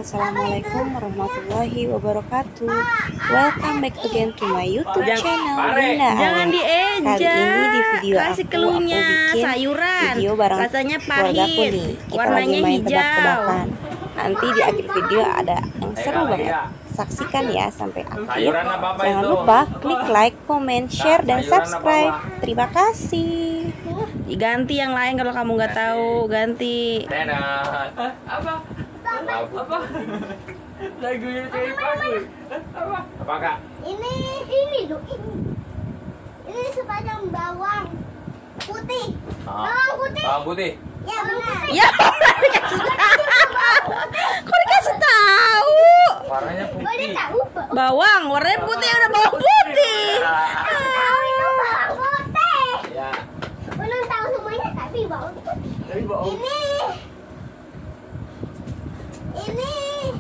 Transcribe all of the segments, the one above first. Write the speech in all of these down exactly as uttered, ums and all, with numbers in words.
Assalamualaikum warahmatullahi wabarakatuh. Welcome back again to my YouTube channel Bunda. Jangan diejak. Kali ini di video kasih aku, keluhnya aku bikin sayuran. video bareng Rasanya keluargaku pahit. nih. Kita Warnanya lagi main hijau. tebak-tebakan. Nanti di akhir video ada yang seru banget. Saksikan ya sampai akhir. Jangan lupa klik like, comment, share, dan subscribe. Terima kasih. Ganti yang lain kalau kamu nggak tahu, ganti. Apa? Apa? Lagunya cewek bagus. Apa? Apa kak? Ini ini loh ini. Ini sepanjang bawang putih. Ah. Bawang putih. Bawang putih. Ya benar. Ya, dikasih tahu. Kok dikasih tahu? Warnanya Oh, dia putih. tahu. Bawang, warnanya putih, ada bawang putih. Tahu itu bawang putih. Ya. Belum tahu semuanya tapi bawang putih. Tapi bawang. Ini ini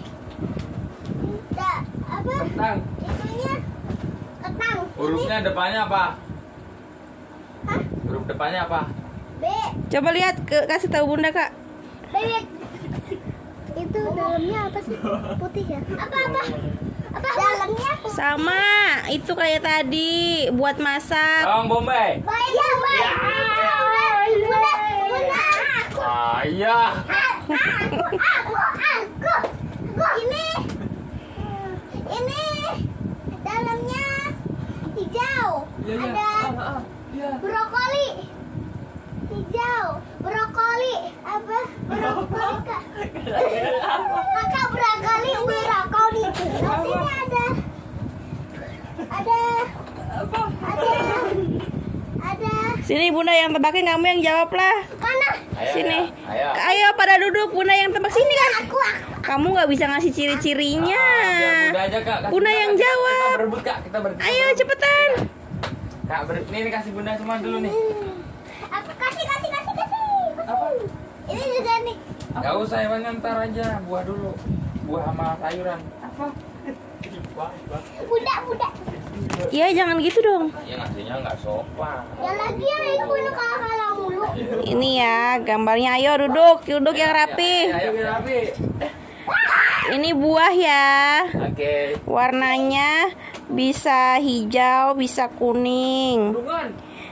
da, apa? Kentang. Itunya ketang. Hurufnya depannya apa? Hah? Huruf depannya apa? B. Coba lihat, ke, kasih tahu Bunda, Kak. Bebek. Itu dalamnya apa sih? Putih ya? Apa apa? Apa dalamnya? Sama, itu kayak tadi buat masak. Bawang bombay. Baik ya, baik. Bunda, bunda, aku, Ah iya. aku, aku, aku. Ini, ini dalamnya hijau. Ada brokoli. Hijau, brokoli, apa? Brokoli kak. Kakak brokoli, brokoli. Terus ini ada, ada, ada, ada. Sini Bunda yang tebakin, kamu yang jawab lah. Mana? Ayo, Sini. Ayo. Ayo pada duduk, Bunda yang tebak sini kan. Aku, aku. Kamu nggak bisa ngasih ciri-cirinya. Ah, biar Bunda aja kak. Kasih Bunda Kak. yang jawab. Kita berebut kak. Kita berebut. Ayo cepetan. Kak ber ini, ini kasih Bunda semua dulu nih. Aku kasih, kasih, kasih, kasih. Apa? Ini juga nih. Gak usah hewannya ntar aja. Buah dulu. Buah sama sayuran. Apa? Budak, budak. Iya jangan gitu dong. Ya ngasihnya nggak sopan. Ya lagi ya itu bunuh kalah mulu. Ini ya gambarnya. Ayo duduk, duduk yang rapi. Ayo biar rapi. Ini buah ya. Oke. Warnanya bisa hijau, bisa kuning. Dudungan.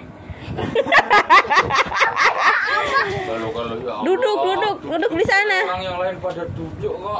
Kalau kalau ya Allah. Duduk, duduk, duduk di sana. Orang yang lain pada duduk kok.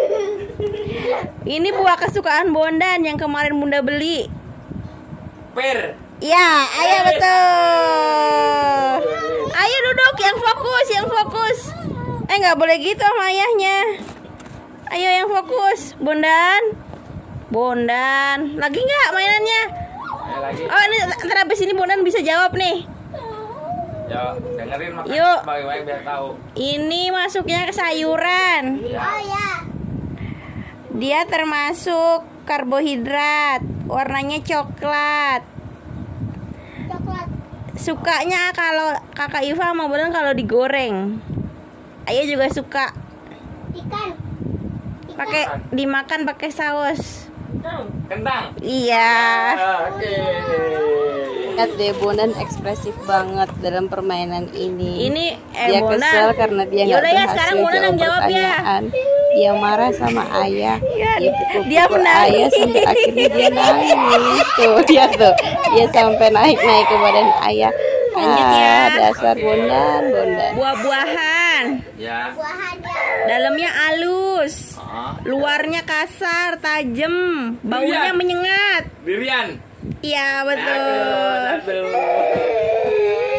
Ini buah kesukaan Bondan yang kemarin Bunda beli. Per. Ya, ayo betul. Ayo duduk, yang fokus, yang fokus. Eh nggak boleh gitu sama ayahnya. Ayo yang fokus, Bondan. Bondan, lagi nggak mainannya? Ayo lagi. Oh ini ntar habis ini Bondan bisa jawab nih. Ya, dengerin makanya Yuk. baik-baik biar tahu. Ini masuknya ke sayuran. Ya. Oh ya. Dia termasuk karbohidrat. Warnanya coklat. Coklat. Sukanya kalau kakak Iva sama Bondan kalau digoreng. Ayah juga suka Ikan. pakai dimakan pakai saus. Kentang. Iya. Oke. Lihat deh, Bondan ekspresif banget dalam permainan ini. Ini eh Dia Bondan. kesel karena dia nggak Yaudah ya, berhasil sekarang Bondan yang jawab ya. pertanyaan. Dia marah sama ayah. Iya, Dia pukul-pukul dia menangis. ayah sampai akhirnya dia nangis. Tuh dia tuh, dia sampai naik-naik ke badan ayah. Lanjut ya. Ah, dasar Oke. Bondan, Bondan. Buah-buahan. Ya. Buahannya. Dalamnya halus. Ah. Luarnya kasar, tajam, baunya Durian. menyengat. Durian. Iya betul. Aduh, aduh.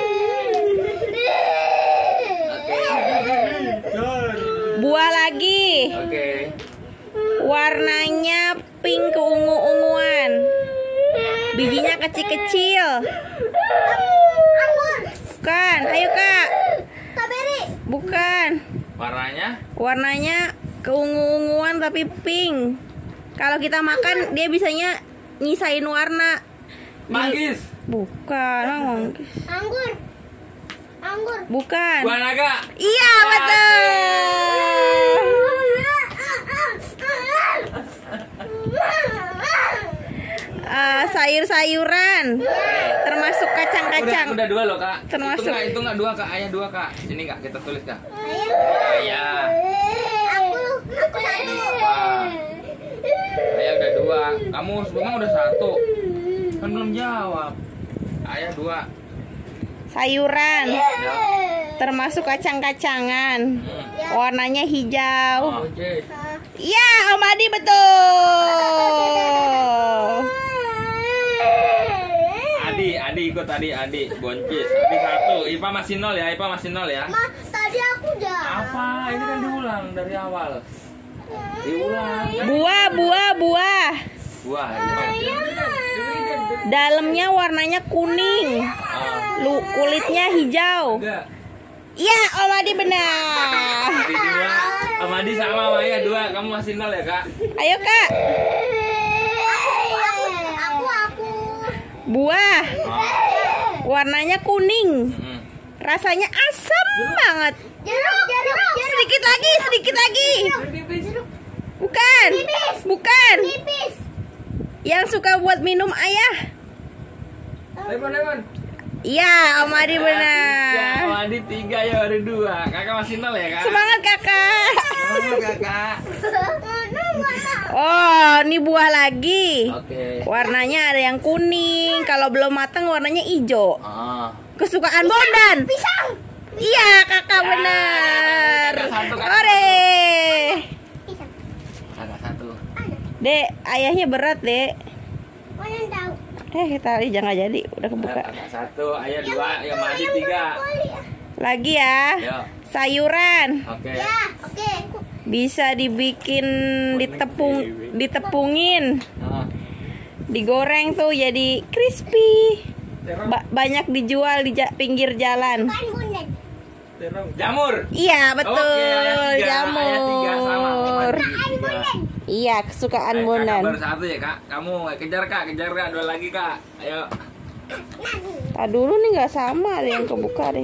Buah lagi. Oke. Warnanya pink keungu-unguan. Bijinya kecil-kecil. Anggur. Bukan, ayo Kak. Strawberry. Bukan. Warnanya? Warnanya keungu-unguan tapi pink. Kalau kita makan dia bisanya nyisain warna. Manggis. Bukan, oh, manggis. Anggur. Anggur. Bukan. Buah naga. Iya betul. Eh, sayur-sayuran termasuk kacang-kacang. Udah, udah dua loh kak. Termasuk. Itu nggak, itu nggak dua kak, ayah dua kak. Sini kak, kita tulis kak. Ayah. Ayah. Aku, aku satu. Kamu memang udah satu. Kan belum jawab. Ayah dua. Sayuran. Ya. Termasuk kacang-kacangan. Hmm. Warnanya hijau. Oh, oke. Iya, Om Adi betul. Adi, Adi ikut tadi, Adi boncis. Adi satu. Ipa masih nol ya, Ipa masih nol ya. Ma, tadi aku udah. Apa? Ini kan diulang dari awal. Diulang. Buah, buah, buah. Buah. Dalamnya warnanya kuning. Ah. Lu kulitnya hijau. Enggak. Iya, Om Adi benar. Adi dua. Sama Adi sama sama ya dua. Kamu masih nol ya, Kak? Ayo, Kak. Aku, aku. Buah. Ah. Warnanya kuning. Hmm. Rasanya asam banget. Jeruk, jeruk, jeruk. Sedikit lagi, sedikit lagi. Jeruk. Bukan. Bukan. Nipis. Yang suka buat minum ayah. Lemon, lemon. Iya, Om Adi Ya, benar. Om Adi tiga ya, ada dua. Kakak masih nol ya, Kak? Semangat, Kakak. Semangat, Kakak. Oh, ini buah lagi. Oke. Warnanya ada yang kuning. Kalau belum matang warnanya hijau. Ah. Kesukaan Bondan. Pisang. Iya, Kakak benar. Kakak satu, Kakak Ore. Pisang. Kakak satu. Dek, ayahnya berat, Dek. Mau yang tahu? Eh, tadi jangan jadi, udah kebuka. Kakak satu, ayah dua, ya Madi tiga. Lagi ya. Yo. Sayuran. Oke. Ya, oke. Bisa dibikin ditepung, ditepungin, Ah. digoreng tuh jadi crispy. Ba- banyak dijual di ja- pinggir jalan. Kan bunden. Jamur. Iya, betul. Oke, ayah tiga, Jamur. ayah tiga sama. Madi Kan tiga. bunden. Iya, kesukaan Ayo, Bondan. Kakak baru satu ya, Kak. Kamu kejar, Kak. Kejar, Kak. Dua lagi, Kak. Ayo. Tadi dulu nih nggak sama, ada yang kebuka deh.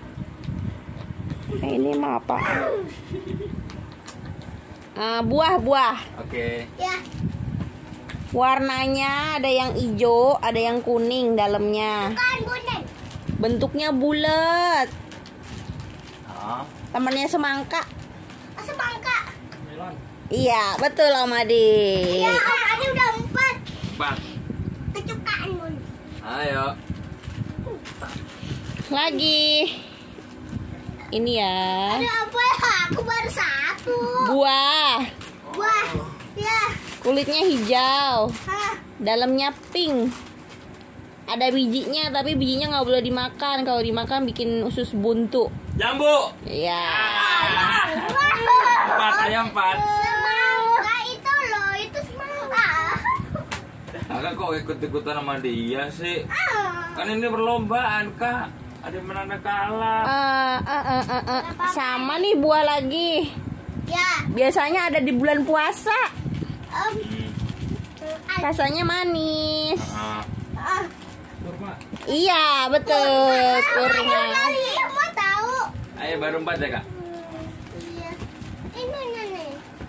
Eh, ini mah apa? Ah, buah-buah. Oke. Ya. Warnanya ada yang hijau, ada yang kuning dalamnya. Kan bunden. Bentuknya bulat. Ah. Temannya semangka. Asam bangka. Melon. Iya, betul Om Adi. Ya, Om Adi udah empat. Empat. Kesukaan bunden. Ayo. Lagi. Ini ya. Ada apa ya? Aku baru satu. Buah. Wah. Ya. Kulitnya hijau. Hah. Dalamnya pink. Ada bijinya, tapi bijinya nggak boleh dimakan. Kalau dimakan bikin usus buntu. Jambu. Iya. Empat, ayam empat. Semangka itu loh, itu semangka. Kakak kok ikut-ikutan sama dia sih? Ah. Kan ini perlombaan, Kak. Ada yang menang ada kalah. Ah, ah, ah, ah, ah. Sama nih buah lagi. Ya. Biasanya ada di bulan puasa. Om. Rasanya manis. Ah. Ah. Kurma. Iya, betul. Kurma. Kali mau tahu. Ayo baru empat ya, Kak. Iya. Ini nih.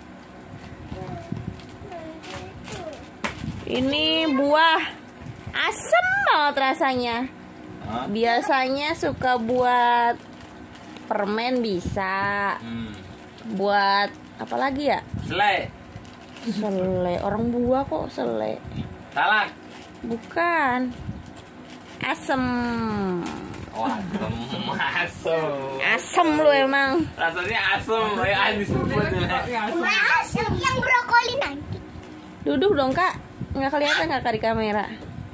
Ini buah asam banget rasanya. Ah. Biasanya suka buat permen bisa. Hmm. Buat apa lagi ya? Selai. Sele. Orang buah kok sele. Salak. Bukan. Asem. Wah, asem. Asem lu emang. Rasanya asem, kayak disebut. Asam yang brokoli nanti. Duduk dong, Kak. Nggak kelihatan Kakak di kamera.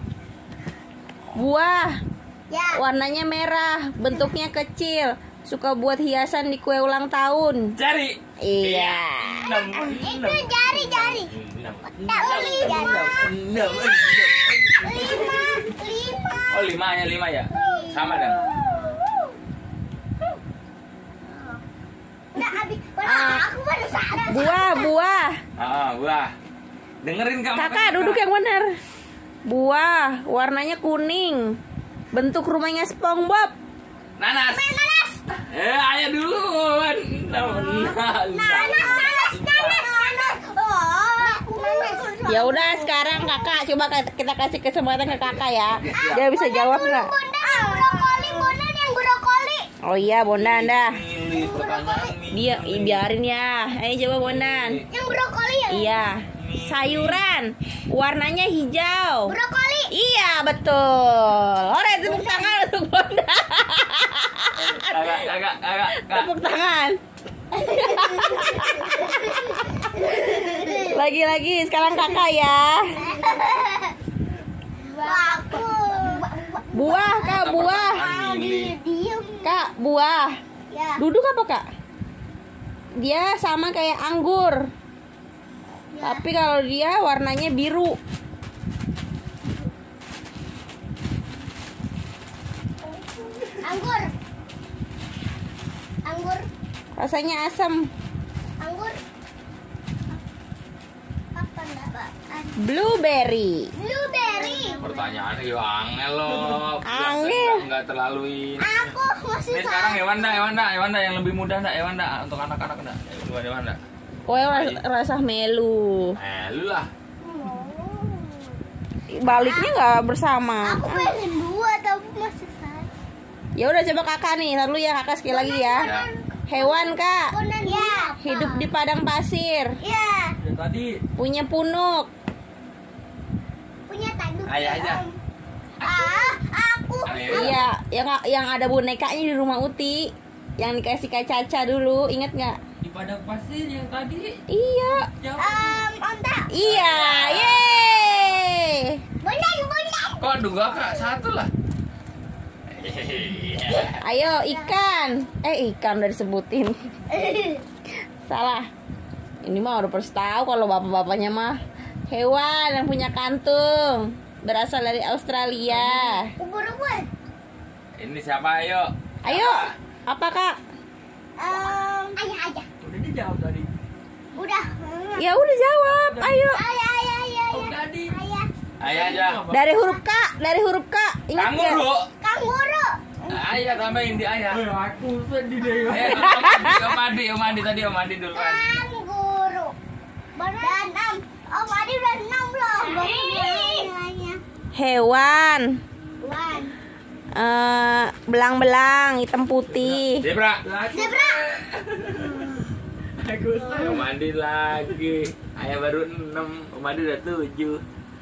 Buah. Ya. Warnanya merah, bentuknya kecil. Suka buat hiasan di kue ulang tahun. Jari. Iya. Itu jari-jari. Tak beli jari. Enam. Lima, lima. Oh, lima ya, lima ya. Sama dong. Nggak habis. Wah, Ah. aku baru sadar. Buah, buah. Ah, buah. Dengerin kamu. Kakak duduk yang benar. Buah, warnanya kuning. Bentuk rumahnya SpongeBob. Nanas. Nanas. Eh, ayah duluan. Nanas. Nanas, nanas, nanas, nanas. Oh, nanas. Ya udah sekarang Kakak coba kita kasih kesempatan ke Kakak ya. Dia bisa jawab nggak? Bondan yang brokoli, bondan yang brokoli. Oh iya, Bondan dah. Pilih pertanyaan ini. Dia ih, biarin ya. Ayo coba Bondan. Yang brokoli ya? Iya. Ini sayuran, warnanya hijau. Brokoli. Iya betul. Ore tepuk tangan untuk Bondan. Agak, agak, agak, Tepuk tangan. Lagi-lagi sekarang kakak ya. Aku. Buah kak, buah. Diem. Kak, buah. Ya. Duduk apa kak? Dia sama kayak anggur. Ya. Tapi kalau dia warnanya biru. Anggur. Anggur. Rasanya asam. Anggur. Apa enggak, Pak? Blueberry. Blueberry. Pertanyaannya yo angel loh. Angel. Enggak terlalu ini. Aku masih Ini sekarang hewan dah, hewan dah, hewan dah yang lebih mudah dah, hewan dah untuk anak-anak dah. Hewan hewan dah. Kowe ras- rasa melu. Eh, lu lah. Baliknya nggak bersama. Aku pengen dua tapi masih satu. Ya udah coba kakak nih, ntar dulu ya kakak sekali lagi ya. Ya. Hewan kak, Konan ya. hidup di padang pasir, Ya. Ya tadi. punya punuk. Punya tanduk. Ayah aja. Ah, aku. Ayo. Iya, yang yang ada bonekanya di rumah Uti, yang dikasih Kak Caca dulu, inget nggak? Di padang pasir yang tadi. Iya, Um, onta. iya, yeay. Bulan, bulan. Kok dua kak satu lah. Ayo ikan, eh ikan udah disebutin. Salah. Ini mah udah pasti tahu kalau bapak-bapaknya mah hewan yang punya kantung, berasal dari Australia. Ubur-ubur. Ini siapa ayo? Ayo, apa kak? Um, ayah aja. Udah dijawab tadi. Udah. Ya udah jawab, ayo. Ayah, ayah, ayah, Oh, ayah. tadi. Ayah. Ayah aja. Dari huruf K, dari huruf K. Ingat Kamu nggak? dulu. Kanguru. Ayah tambahin di ayah. Aku sedih deh. Eh, Om Adi, Om Adi, Om Adi tadi Om Adi duluan. Kanguru. Dan enam. Om Adi udah enam loh. Nilainya. Hewan, One. eh, belang-belang, hitam putih. Zebra. Zebra. Aku sedih. Om Adi lagi. Ayah baru enam, Om Adi udah tujuh.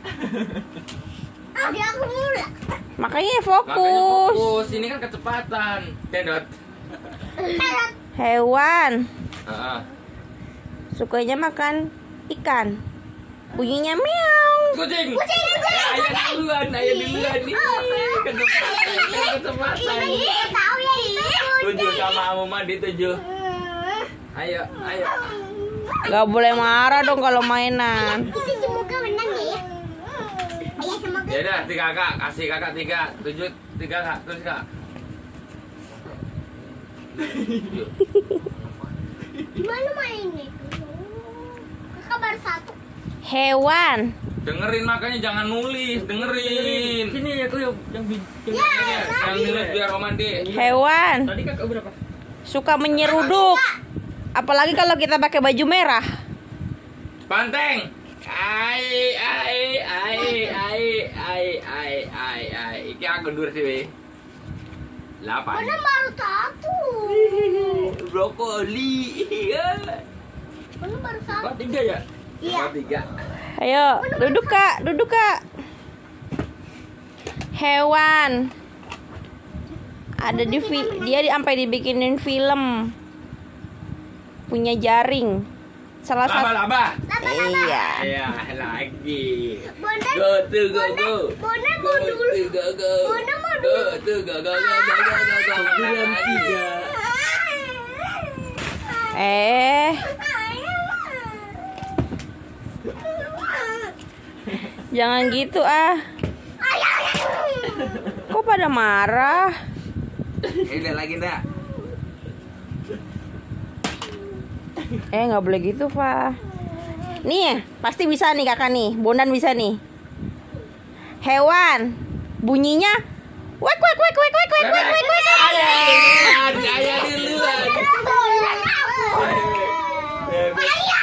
Adi aku mulu. Makanya Makanya fokus. fokus, ini kan kecepatan. Cendot. Parrot. Hewan, Heeh. sukanya makan ikan. Bunyinya meow. Kucing. Kucing, kucing, Eh, ayah duluan, ayah duluan nih. Kecepatan, kecepatan. Ini tahu ya ini. Tujuh sama Om Adi tujuh. Ayo, ayo. Gak boleh marah dong kalau mainan. Kita semoga menang ya. Ayah semoga. Ya udah, tiga kak, kasih kakak tiga, tujuh, tiga kak, terus kak. Yuk. Gimana mainnya? Kakak baru satu. Hewan, Dengerin makanya jangan nulis, dengerin. Sini ya aku yang yang bi- yang- Ini, yang nulis biar Om Adi. hewan, Tadi kakak berapa? suka menyeruduk. Apalagi kalau kita pakai baju merah. Banteng. Ai ai ai ai ai ai ai ai. Iki aku dur sih. we. Lapan. Mana baru satu. Brokoli. Mana baru satu. Kok tiga ya? Iya. Nomor tiga. Ayo, duduk kak, duduk kak. Hewan, ada di fi- dia di, sampai dibikinin film. Punya jaring. Salah Laba satu. laba. Iya. Ya lagi. Bondan. Go to go go. Bondan Go mau dulu. to go go. Bondan mau Go to go go go go go go. Sembilan tiga. Eh, jangan gitu ah. Kok pada marah? Ini udah lagi enggak? Eh, nggak boleh gitu, Fa. Nih, pasti bisa nih kakak nih. Bondan bisa nih. Hewan, bunyinya wek wek wek wek wek wek wek wek wek. Ayah duluan, ayah duluan. Ayah.